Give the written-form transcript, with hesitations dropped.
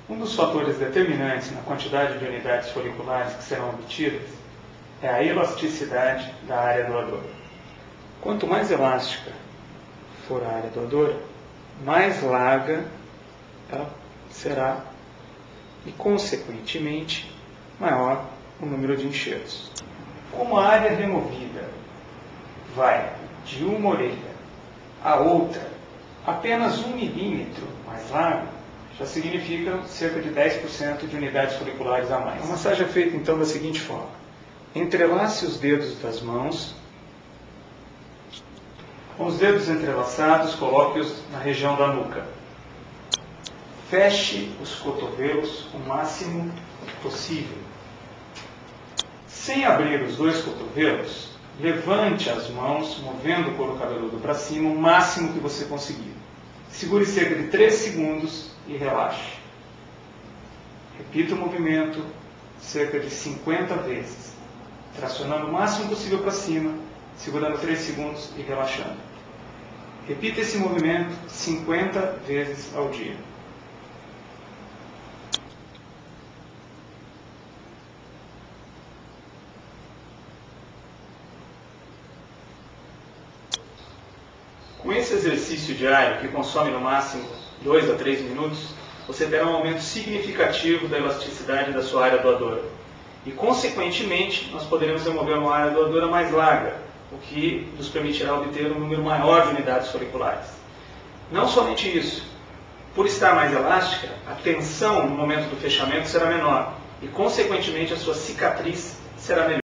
Um dos fatores determinantes na quantidade de unidades foliculares que serão obtidas é a elasticidade da área doadora. Quanto mais elástica for a área doadora, mais larga ela será e, consequentemente, maior o número de enxertos. Como a área removida vai de uma orelha a outra apenas 1 milímetro mais largo, já significa cerca de 10% de unidades foliculares a mais. A massagem é feita então da seguinte forma: entrelace os dedos das mãos. Com os dedos entrelaçados, coloque-os na região da nuca. Feche os cotovelos o máximo possível. Sem abrir os dois cotovelos, levante as mãos, movendo o couro cabeludo para cima o máximo que você conseguir. Segure cerca de 3 segundos e relaxe. Repita o movimento cerca de 50 vezes, tracionando o máximo possível para cima, segurando 3 segundos e relaxando. Repita esse movimento 50 vezes ao dia. Com esse exercício diário, que consome no máximo 2 a 3 minutos, você terá um aumento significativo da elasticidade da sua área doadora. E, consequentemente, nós poderemos desenvolver uma área doadora mais larga, o que nos permitirá obter um número maior de unidades foliculares. Não somente isso, por estar mais elástica, a tensão no momento do fechamento será menor e, consequentemente, a sua cicatriz será melhor.